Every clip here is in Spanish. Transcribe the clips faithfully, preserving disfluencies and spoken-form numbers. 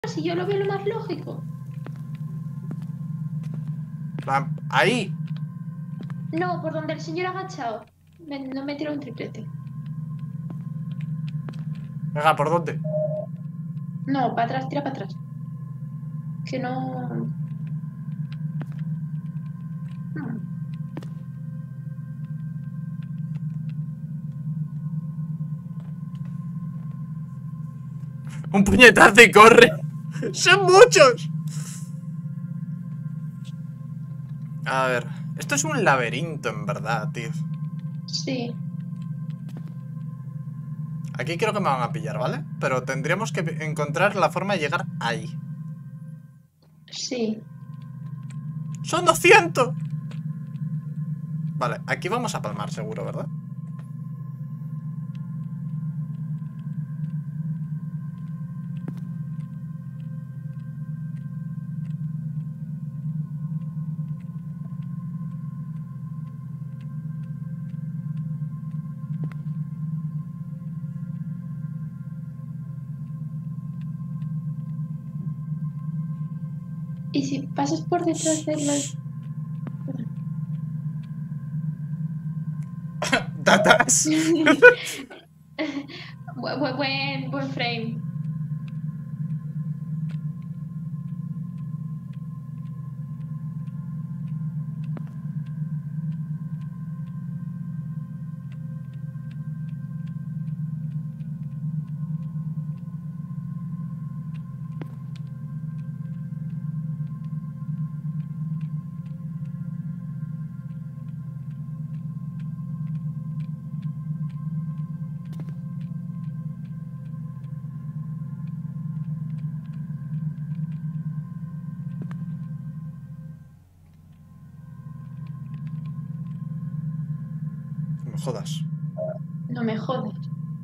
si yo lo veo lo más lógico. Ahí. No, por donde el señor agachado. Me, no me tira un triplete. Venga, ¿por dónde? No, para atrás, tira para atrás. Que no... Hmm. Un puñetazo y corre. ¡Son muchos! A ver, esto es un laberinto en verdad, tío. Sí. Aquí creo que me van a pillar, ¿vale? Pero tendríamos que encontrar la forma de llegar ahí. Sí. ¡Son doscientos! Vale, aquí vamos a palmar seguro, ¿verdad? Y si pasas por detrás de los... ¡Datas! Bu- bu- buen, buen frame. No me jodas. No me jodas.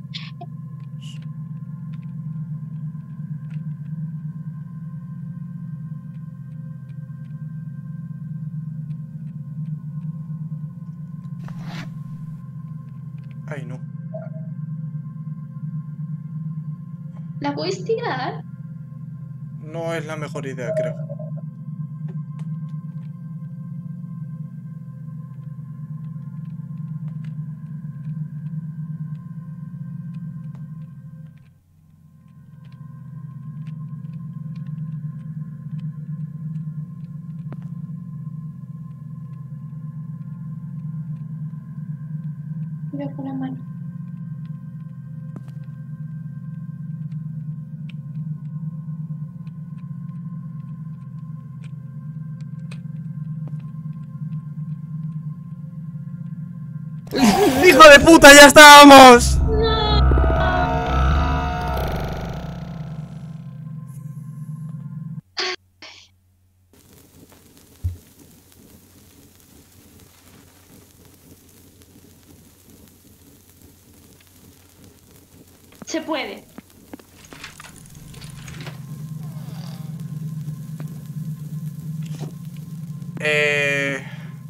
Ay, no. ¿La puedes tirar? No es la mejor idea, creo. Cuidado con la mano. ¡Hijo de puta, ya estábamos! Se puede. Eh...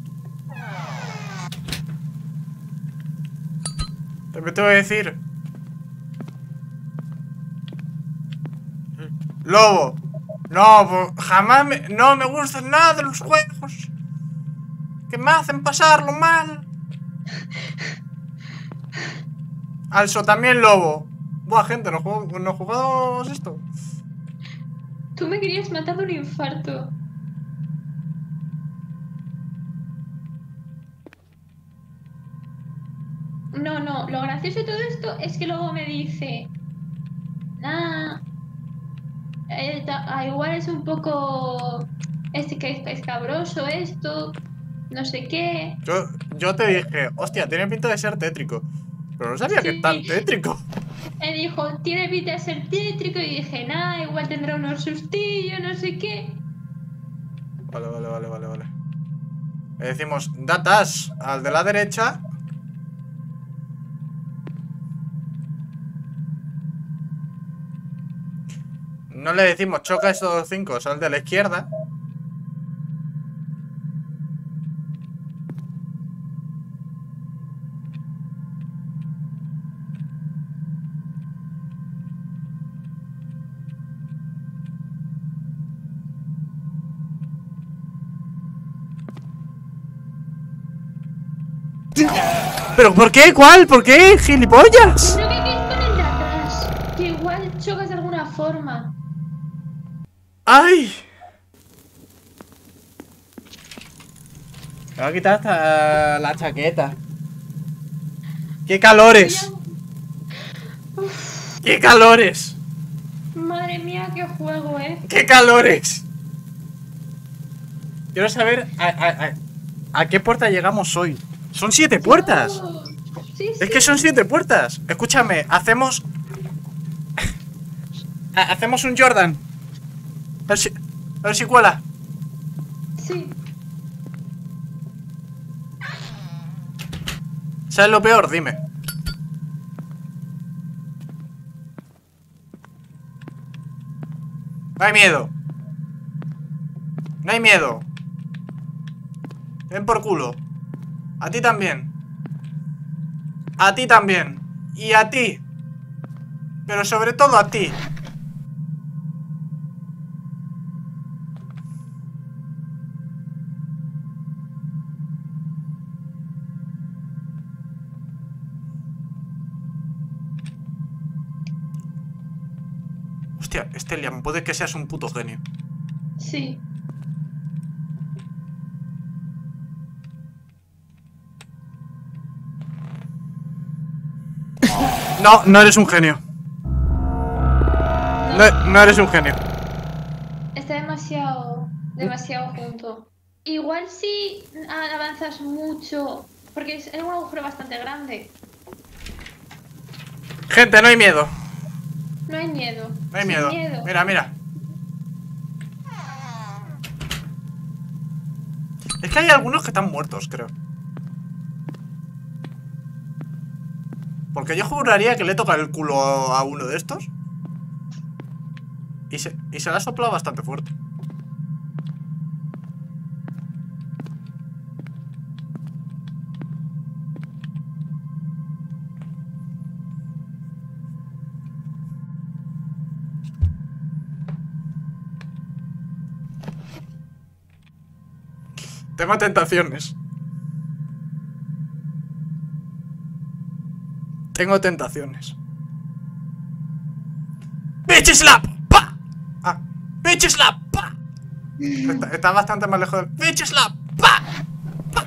También te voy a decir. Lobo. No, pues, jamás me... No me gustan nada de los juegos que me hacen pasarlo mal. Also, también lobo. Buah, gente, ¿no, jug ¿no jugamos esto? Tú me querías matar de un infarto. No, no, lo gracioso de todo esto es que luego me dice, nah, eh, ta- ah, igual es un poco, este que es escabroso esto, no sé qué. Yo, yo te dije, hostia, tiene pinta de ser tétrico. Pero no sabía que es tan Sí, tétrico. me dijo, tiene pinta de ser tétrico y dije, nah, igual tendrá unos sustillos, no sé qué. Vale, vale, vale, vale, vale. Le decimos, datas al de la derecha. No le decimos, choca estos cinco, al de la izquierda. ¿Pero por qué? ¿Cuál? ¿Por qué? ¡Gilipollas! Creo que hay que ir con el de atrás. Que igual chocas de alguna forma. ¡Ay! Me voy a quitar hasta la chaqueta. ¡Qué calores! ¡Qué calores! Madre mía, qué juego, eh. ¡Qué calores! Quiero saber a, a, a, a qué puerta llegamos hoy. ¡Son siete puertas! Oh, sí, sí. Es que son siete puertas. Escúchame, hacemos... Hacemos un Jordan. A ver si, a ver si cuela. Sí. ¿Sabes lo peor? Dime. No hay miedo. No hay miedo. Ven por culo. A ti también. A ti también. Y a ti. Pero sobre todo a ti. Hostia, este Liam, puede que seas un puto genio. Sí. No, no eres un genio. No, no eres un genio. Está demasiado, demasiado junto. Igual si avanzas mucho, porque es un agujero bastante grande. Gente, no hay miedo. No hay miedo. No hay Sin miedo. miedo. Mira, mira. Es que hay algunos que están muertos, creo. Porque yo juraría que le toca el culo a uno de estos. Y se, y se la ha soplado bastante fuerte. Tengo tentaciones. Tengo tentaciones. ¡Bitch slap! ¡Pa! Ah, ¡bitch slap! ¡Pa! Está, está bastante más lejos del... ¡Bitch slap! ¡Pa! ¡Pa!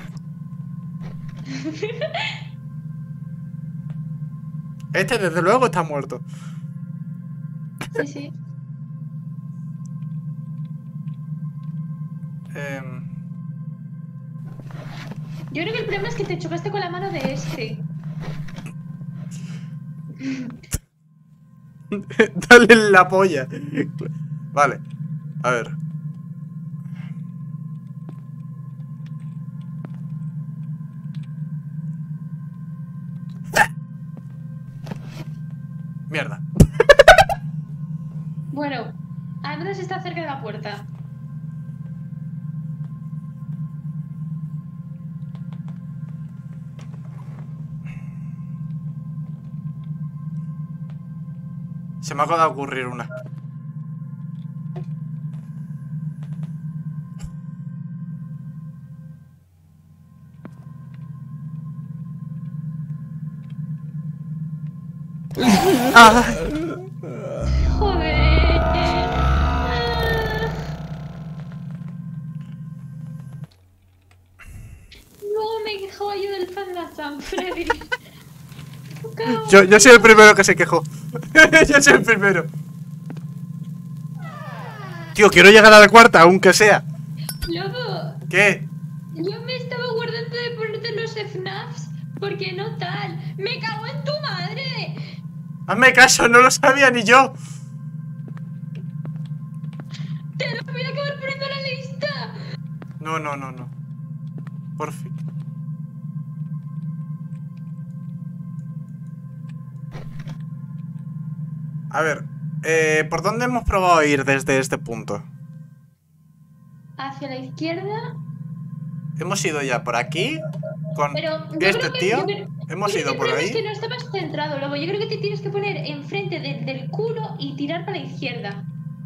Este desde luego está muerto. Sí, sí. Eh... Yo creo que el problema es que te chocaste con la mano de este. Dale en la polla. Vale. A ver. Mierda. Bueno, al menos está cerca de la puerta. Se me acaba de ocurrir una. Ah. Joder. Luego me quejaba yo del Panda San Freddy. Yo, yo soy el primero que se quejó. Yo soy el primero. Tío, quiero llegar a la cuarta, aunque sea. Lobo, ¿Qué? yo me estaba guardando de ponerte los F NAFs porque no tal. ¡Me cago en tu madre! Hazme caso, no lo sabía ni yo. ¡Te lo voy a acabar poniendo en la lista! No, no, no, no. Por fin. A ver, eh, ¿por dónde hemos probado ir desde este punto? Hacia la izquierda. Hemos ido ya por aquí con Pero yo este creo que, tío. yo creo- Hemos yo creo ido que por el problema ahí. es que no estabas centrado, Lobo. Yo creo que te tienes que poner enfrente de- del culo y tirar para la izquierda.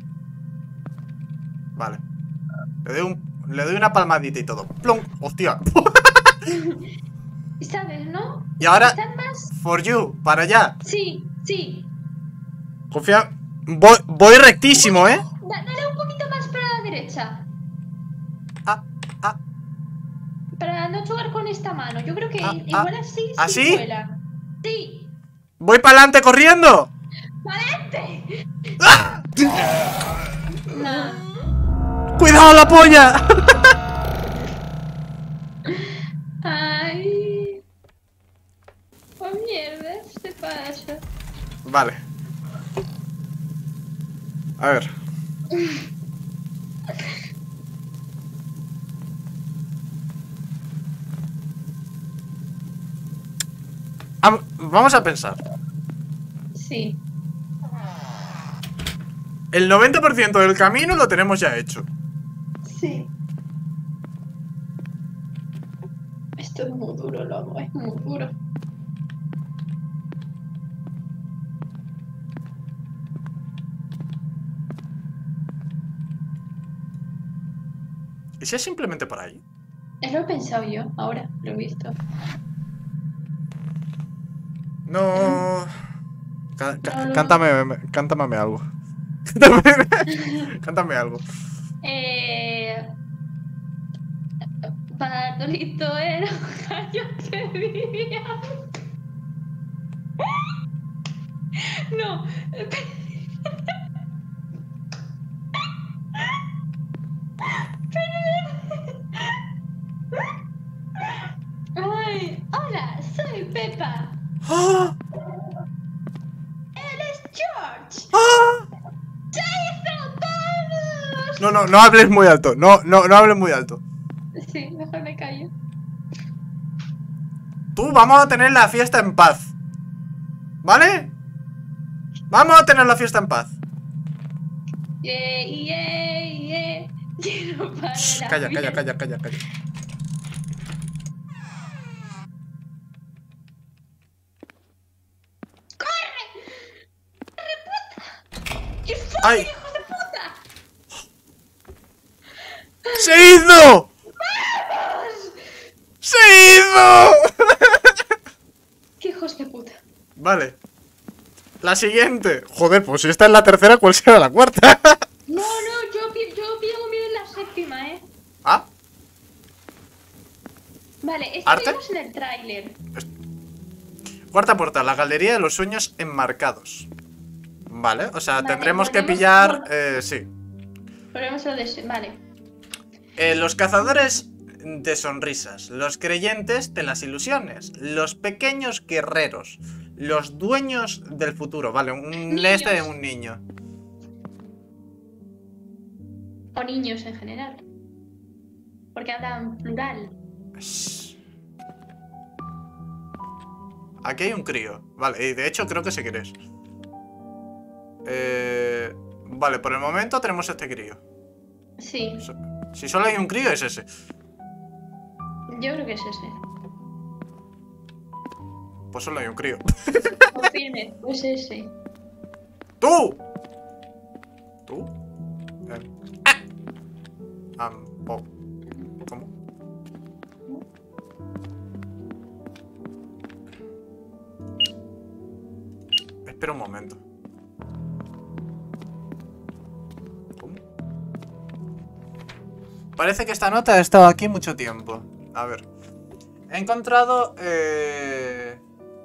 Vale. Le doy, un, le doy una palmadita y todo. ¡Plum! ¡Hostia! ¿Sabes, no? Y ahora, Están más... for you, para allá. Sí, sí. Confía. Voy, voy rectísimo, ¿eh? Da- dale un poquito más para la derecha. Ah, ah, Para no chocar con esta mano. Yo creo que ah, igual ah. así sí ¿Así? vuela. Sí. Voy para adelante corriendo. ¡Valente! ¡Ah! No. ¡Cuidado la polla! Ay. Oh mierda, se pasa. Vale. A ver. Am- Vamos a pensar. Sí. El noventa por ciento del camino lo tenemos ya hecho. Sí. Esto es muy duro, loco, es muy duro. ¿Y si es simplemente por ahí? Es lo he pensado yo, ahora lo he visto. No. Cá- cá- No, no. cántame, me- cántame algo. Cántame, cántame algo. Eh... Bartolito era un gallo que vivía. No. Ay, hola, soy Pepa. ¡Ah! Él es George. ¡Ah! ¡Jason, todos! No, no, no hables muy alto. No, no, no hables muy alto. Sí, mejor me callo. Tú, vamos a tener la fiesta en paz. ¿Vale? Vamos a tener la fiesta en paz. Yeah, yeah, yeah. Quiero parar Shh, la calla, calla, fiesta. calla, calla, calla. ¡Qué fuerte, ¡Ay! hijo de puta! ¡Se hizo! ¡Se hizo! ¡Qué hijos de puta! Vale. La siguiente. Joder, pues si esta es la tercera, ¿cuál será la cuarta? No, no, yo, pi- yo pido miedo en la séptima, ¿eh? ¿Ah? Vale, esto ¿Arte? vimos en el tráiler. Cuarta puerta, la galería de los sueños enmarcados. Vale, o sea, Vale, tendremos que volvemos- pillar... vol- Eh, sí. Volvemos a lo de... ese- Vale. Eh, los cazadores de sonrisas, los creyentes de las ilusiones, los pequeños guerreros, los dueños del futuro. Vale, un Niños. este de un niño. O niños en general. Porque hablan plural. Shh. Aquí hay un crío. Vale, y de hecho creo que sé quién es. Eh, vale, por el momento tenemos este crío. Sí, So- Si solo hay un crío es ese. yo creo que es ese. Pues solo hay un crío. Confirme, pues ese. ¡Tú! ¿Tú? Eh. Ah. Am, oh. ¿Cómo? Espera un momento. ¿Cómo? Parece que esta nota ha estado aquí mucho tiempo. A ver. He encontrado... Eh...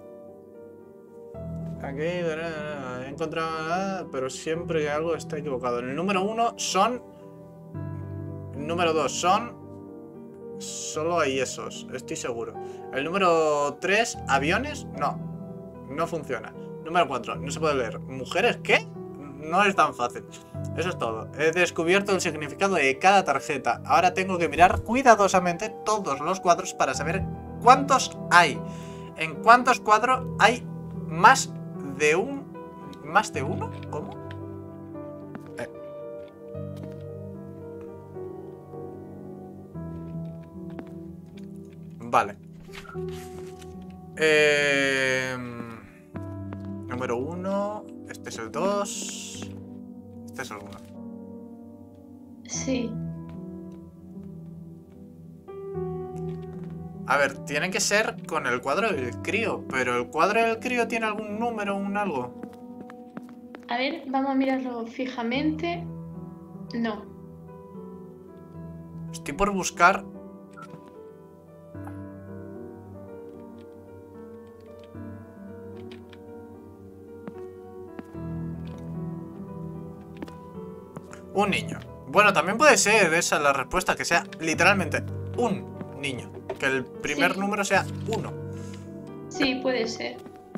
Aquí... He encontrado... Pero siempre algo está equivocado. El número uno son... El número dos son... Solo hay esos, estoy seguro. El número tres, aviones, no. No funciona. Número cuatro, no se puede leer. ¿Mujeres qué? No es tan fácil. Eso es todo. He descubierto el significado de cada tarjeta. Ahora tengo que mirar cuidadosamente todos los cuadros para saber cuántos hay. ¿En cuántos cuadros hay más de un... ¿Más de uno? ¿Cómo? Eh. Vale. Eh... Número uno. Este es el dos. Este es el uno. Sí. A ver, tiene que ser con el cuadro del crío, pero ¿el cuadro del crío tiene algún número o un algo? A ver, vamos a mirarlo fijamente. No. Estoy por buscar... Un niño. Bueno, también puede ser esa la respuesta, que sea literalmente un niño. Que el primer Sí. número sea uno. Sí, puede ser.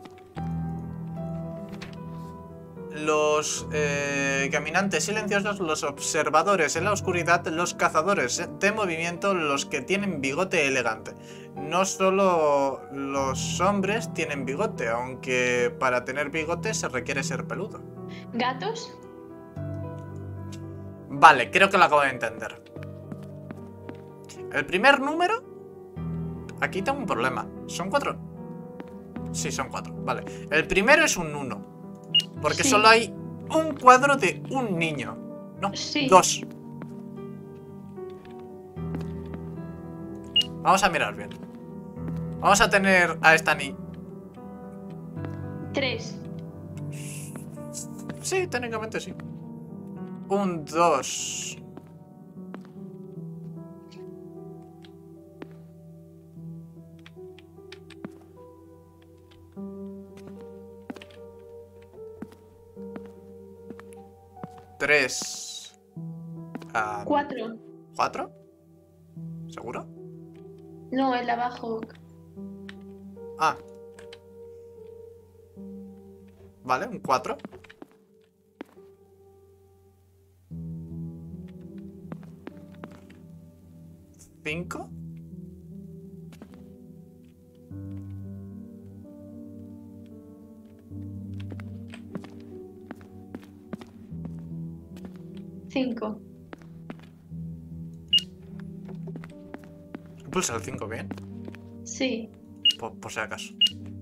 Los eh, caminantes silenciosos, los observadores en la oscuridad, los cazadores de movimiento, los que tienen bigote elegante. No solo los hombres tienen bigote, aunque para tener bigote se requiere ser peludo. ¿Gatos? Vale, creo que lo acabo de entender. El primer número... Aquí tengo un problema. ¿Son cuatro? Sí, son cuatro, vale. El primero es un uno. Porque Sí. solo hay un cuadro de un niño. No, Sí. dos. Vamos a mirar bien. Vamos a tener a esta niña. Tres. Sí, técnicamente sí. Un, dos. Tres. Ah, Cuatro. ¿Cuatro? ¿Seguro? No, el de abajo. Ah. Vale, un cuatro. Cinco. Cinco. Pulsa el cinco bien. Sí. Por, por si acaso.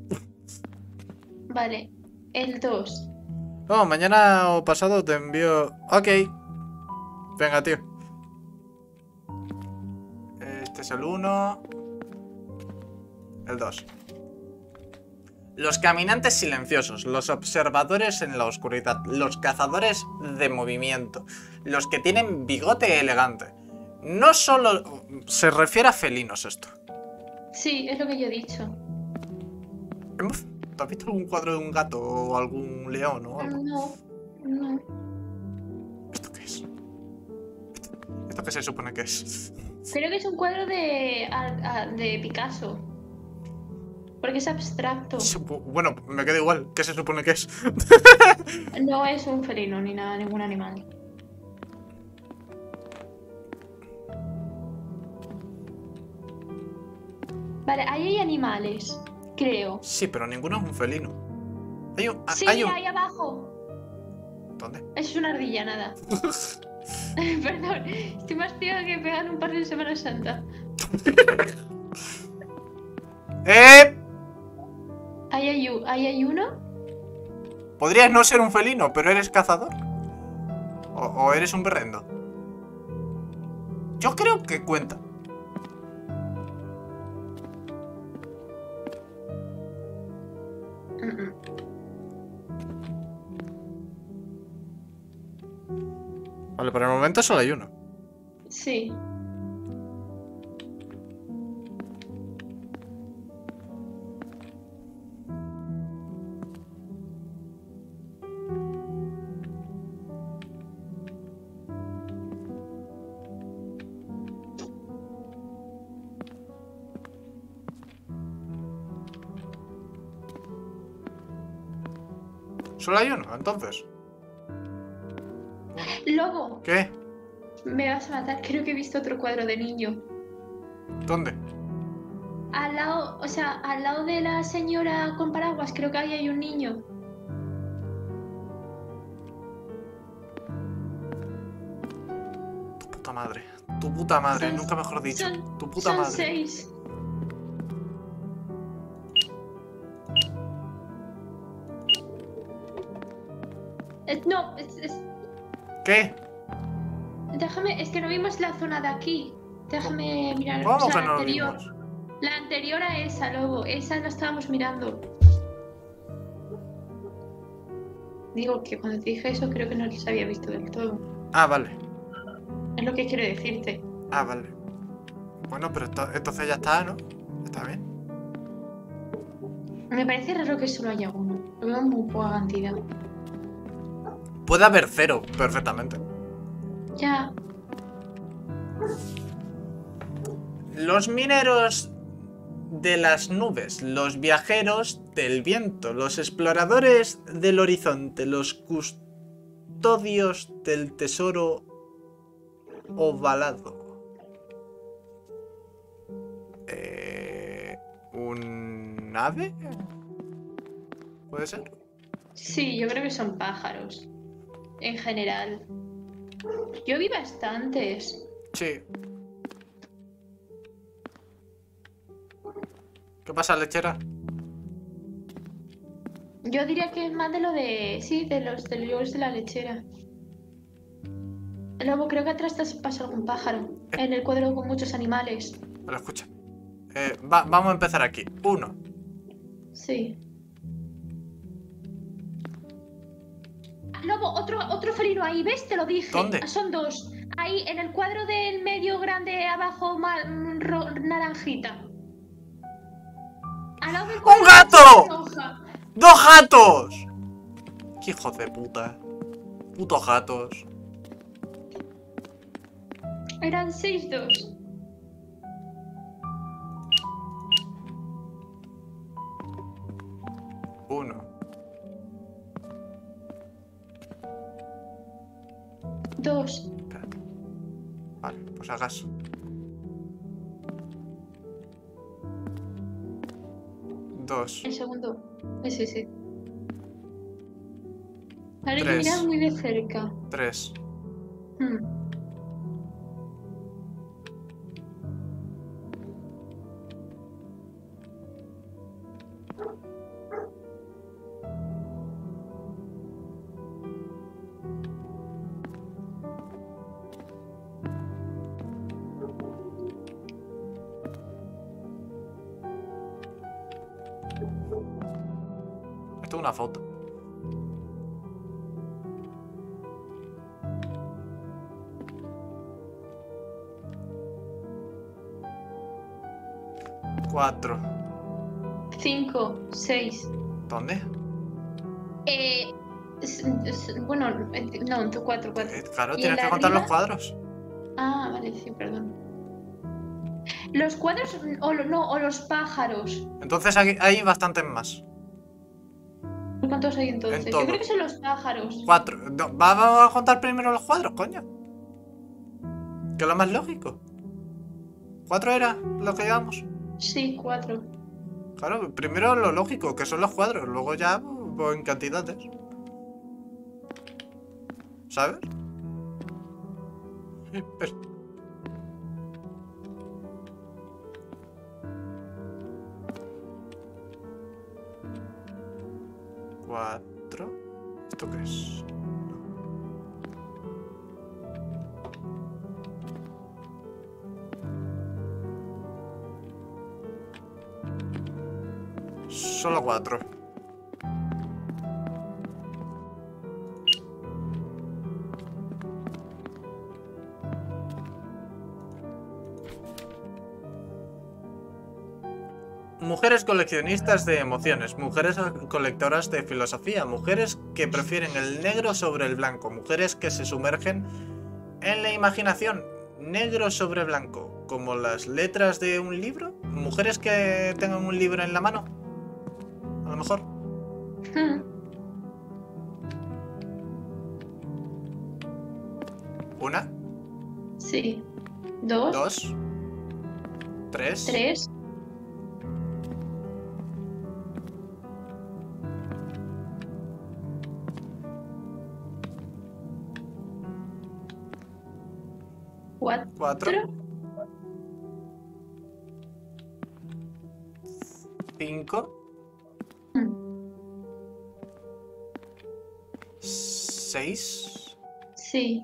Vale. El dos. Oh, mañana o pasado te envío... Ok. Venga, tío. Este es el uno. El dos. Los caminantes silenciosos, los observadores en la oscuridad, los cazadores de movimiento, los que tienen bigote elegante. No solo se refiere a felinos esto. Sí, es lo que yo he dicho. ¿Hemos- ¿Te has visto algún cuadro de un gato o algún león o algo? No. No. ¿Esto qué es? ¿Esto qué se supone que es? Creo que es un cuadro de, a- a- de Picasso. Porque es abstracto. Bueno, me queda igual. ¿Qué se supone que es? No es un felino ni nada, ningún animal. Vale, ahí hay animales, creo. Sí, pero ninguno es un felino. Hay un... Sí, hay un... ahí abajo. ¿Dónde? Es una ardilla, nada. Perdón, estoy más ciega que pegar un par de Semana Santa. ¡Eh! Ahí hay, u- ahí hay uno. Podrías no ser un felino, pero eres cazador. O, o eres un berrendo. Yo creo que cuenta. Mm, mm. Vale, por el momento solo hay uno. Sí. Solo hay uno, entonces. Lobo, ¿Qué? me vas a matar. Creo que he visto otro cuadro de niño. ¿Dónde? Al lado, o sea, al lado de la señora con paraguas, creo que ahí hay un niño. Tu puta madre. Tu puta madre, Son- nunca mejor dicho. son- Tu puta Son madre. seis. Eh, no, es, es- ¿Qué? déjame, es que no vimos la zona de aquí. Déjame mirar. ¿Cómo o sea, que la no lo anterior. vimos? La anterior a esa, Lobo. Esa la estábamos mirando. Digo que cuando te dije eso creo que no se había visto del todo. Ah, vale. Es lo que quiero decirte. Ah, vale. Bueno, pero esto, entonces ya está, ¿no? Está bien. Me parece raro que solo haya uno. Lo veo muy poca cantidad. Puede haber cero, perfectamente. Ya. Los mineros de las nubes, los viajeros del viento, los exploradores del horizonte, los custodios del tesoro ovalado. Eh, ¿Un ave? ¿Puede ser? Sí, yo creo que son pájaros. En general. Yo vi bastantes. Sí. ¿Qué pasa, lechera? Yo diría que es más de lo de... Sí, de los de los de la lechera. Luego creo que atrás te pasa algún pájaro. En el cuadro con muchos animales. Me lo escucha. Eh, va, vamos a empezar aquí. Uno. Sí. Lobo, otro, otro felino ahí, ¿ves? Te lo dije. ¿Dónde? Son dos. Ahí, en el cuadro del medio grande, abajo, ma- ro- naranjita. Al lado del cuadro ¡Un gato! roja. ¡Dos gatos! ¡Qué hijos de puta! Putos gatos. Eran seis dos. Uno. Dos. Espérate. Vale, pues hagas. Dos. El segundo. Ese, sí. Ahora hay que Tres. mirar muy de cerca. Tres. Hmm. Esto es una foto. Cuatro. Cinco. Seis. ¿Dónde? Eh, s- s- bueno, eh, no, tú cuatro, cuatro. Eh, claro, ¿Y tienes el de que contar los arriba? cuadros. Ah, vale, sí, perdón. Los cuadros o, lo- no, o los pájaros. Entonces aquí hay bastantes más. ¿Cuántos hay entonces? En Yo creo todo. que son los pájaros. Cuatro. No, va- Vamos a contar primero los cuadros, coño. Que es lo más lógico. ¿Cuatro era lo que llevamos? Sí, cuatro. Claro, primero lo lógico, que son los cuadros. Luego ya, pues, en cantidades. ¿Sabes? Espera. Cuatro. ¿Esto qué es? Solo cuatro. Mujeres coleccionistas de emociones, mujeres colectoras de filosofía, mujeres que prefieren el negro sobre el blanco, mujeres que se sumergen en la imaginación, negro sobre blanco, como las letras de un libro, mujeres que tengan un libro en la mano, a lo mejor. Hmm. Una, Sí. Dos. dos, tres, Tres. Cuatro. cuatro, cinco, Hmm. seis, Sí.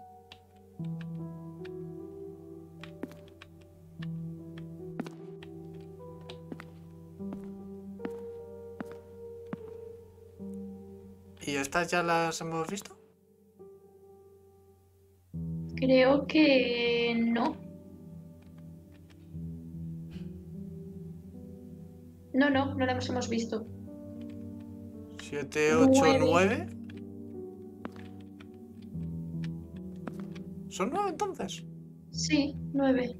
¿Y estas ya las hemos visto? Creo que no. No, no, no las hemos visto. siete, ocho, nueve. ¿Son nueve entonces? Sí, nueve.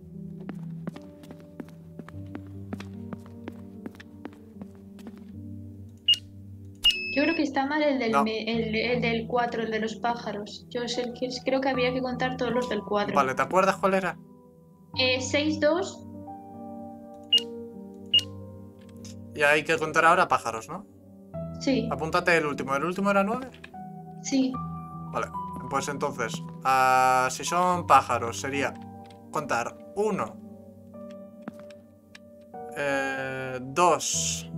Yo creo que está mal el del, No. me- el, el del cuatro, el de los pájaros. Yo sé que creo que habría que contar todos los del cuatro. Vale, ¿te acuerdas cuál era? Eh, seis, dos. Y hay que contar ahora pájaros, ¿no? Sí, Apúntate el último. ¿El último era nueve? sí. Vale, pues entonces, ah, si son pájaros, sería contar uno, eh, dos,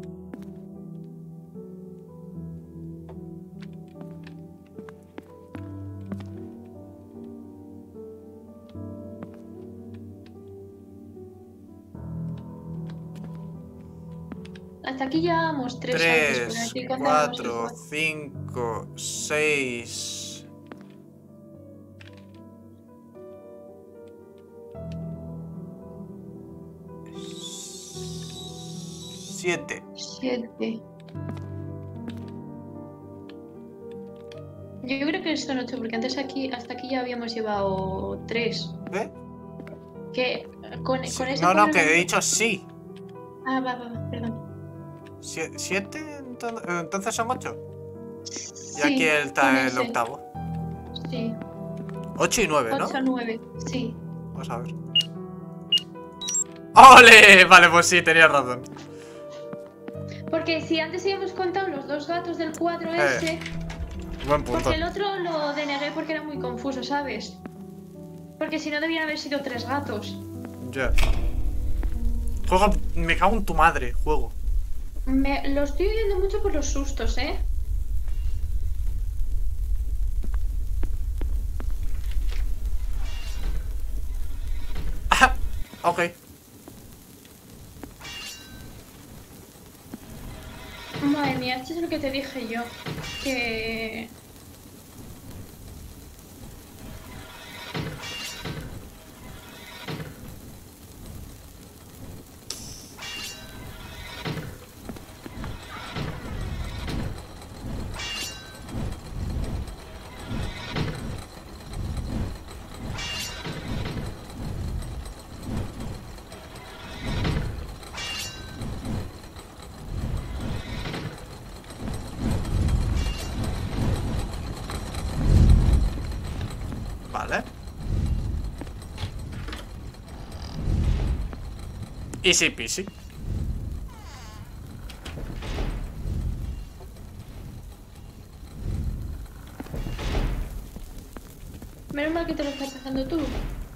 Hasta aquí llevamos tres antes, pero tres, aquí contamos el cuatro, cuatro. cinco, seis, siete. Siete. Yo creo que son ocho, porque antes aquí, hasta aquí ya habíamos llevado tres. ¿Ve? Que con, Sí, con ese no, no, poner- que he dicho sí. Ah, va, va, va, perdón. Sie- ¿Siete? Ento- Entonces son ocho. Y Sí, aquí con está el ese. octavo. Sí. Ocho y nueve, ¿no? ocho, nueve, sí. Vamos a ver. ¡Ole! Vale, pues sí, tenías razón. Porque si antes habíamos contado los dos gatos del cuadro Eh, ese, Buen punto. porque el otro lo denegué porque era muy confuso, ¿sabes? Porque si no debían haber sido tres gatos. Ya. Juego, me cago en tu madre, juego. Me, lo estoy oyendo mucho por los sustos, ¿eh? Ah, ok. Madre mía, esto es lo que te dije yo. Que... Vale. Easy peasy. Menos mal que te lo estás pasando tú.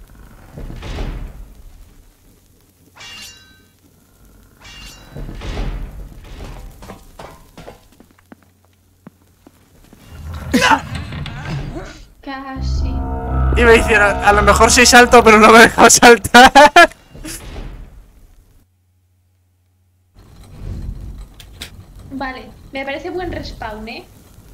Casi. Y me hicieron, a lo mejor sí salto, pero no me dejó saltar. Vale, me parece buen respawn, ¿eh?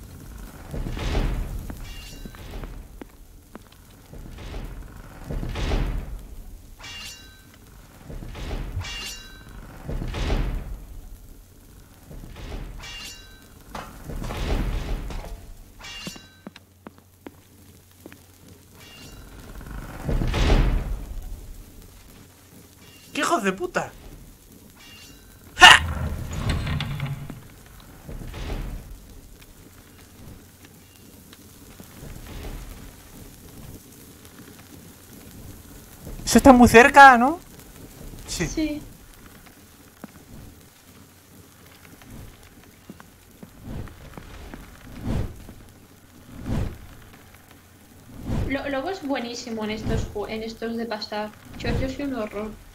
¡Qué hijos de puta! Eso está muy cerca, ¿no? Sí. Sí. Lo- Lobo es buenísimo en estos, ju- en estos de pasar. Yo, yo soy un horror.